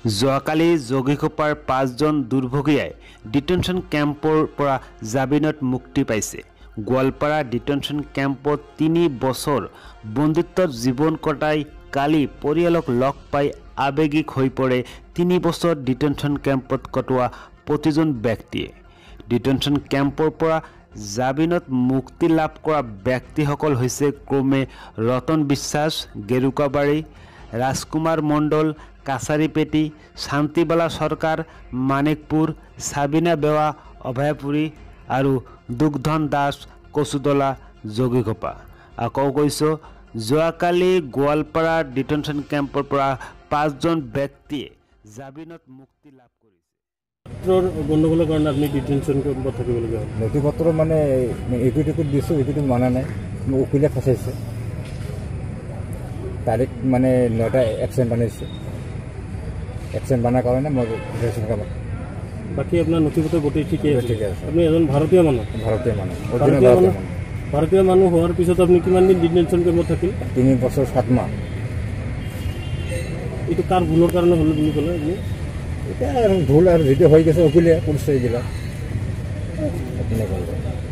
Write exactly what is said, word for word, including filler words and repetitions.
যোৱাকালি যোগীঘোপাৰ পাঁচজন দুৰ্ভগীয়াই ডিটেনশ্যন কেম্পৰ পৰা জামিনত মুক্তি পাইছে। গোৱালপাৰা ডিটেনশ্যন কেম্পত তিনি বছৰ বন্দীত্বত জীৱন কটাই কালি পৰিয়ালক লগ পাই আৱেগিক হৈ পৰে তিনি বছৰ ডিটেনশ্যন কেম্পত কটোৱা প্ৰতিজন ব্যক্তিয়ে। ডিটেনশ্যন কেম্পৰ পৰা জামিনত মুক্তি লাভ কৰা ব্যক্তিসকল হৈছে ক্ৰমে ৰতন বিশ্বাস, গেৰুকাবাৰী, ৰাজকুমাৰ মণ্ডল, কাছাৰীপেটি, শান্তিবালা চৰকাৰ, মানিকপুৰ, সাবিনা বেৱা, অভয়াপুৰী আৰু দুগ্ধন দাস, কচুতলা, যোগীঘোপা। আকৌ কৈছোঁ, যোৱাকালি গোৱালপাৰা ডিটেনশ্যন কেম্পৰ পৰা পাঁচজন ব্যক্তিয়ে জামিনত মুক্তি লাভ কৰিছে। গণ্ডগোলৰ কাৰণে আপুনি ডিটেনশ্যন কেম্পত থাকিবলগীয়া হ'ল। নথিপত্ৰ মানে ইকুইট ইকুইট দিছোঁ, ইকুইট মানা নাই, উকিলে ফচাইছে। তাৰিখ মানে নটা একচেণ্ট বানাইছে, একচেণ্ট বানাৰ কাৰণে মই ডিটেনশ্যন কেম্পত। বাকী আপোনাৰ নথিপত্ৰ গোটেই ঠিকেই আছে? ঠিকে আছে। আপুনি এজন ভাৰতীয় মানুহ? ভাৰতীয় মানুহ। ভাৰতীয় মানুহ ভাৰতীয় মানুহ হোৱাৰ পিছত আপুনি কিমান দিন ডিটেনশ্যন কেম্পত থাকিল? তিনি বছৰ সাত মাহ। এইটো কাৰ ভুলৰ কাৰণে হ'ল বুলি ক'লে আপুনি? এতিয়া ভুল আৰু যিটো হৈ গৈছে উকিলে পুলিচে এইবিলাক আপুনি